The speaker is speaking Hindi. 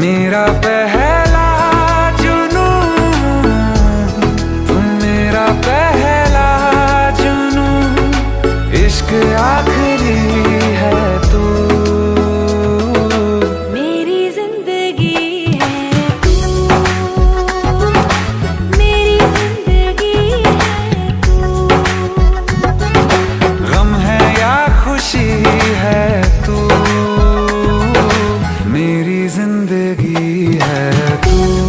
मेरा पहला जुनूं, तुम मेरा पहला जुनूं, इश्क आखिरी है तू, मेरी जिंदगी है तू, मेरी जिंदगी है तू, गम है या खुशी है तू, मेरी जिंदगी है तू।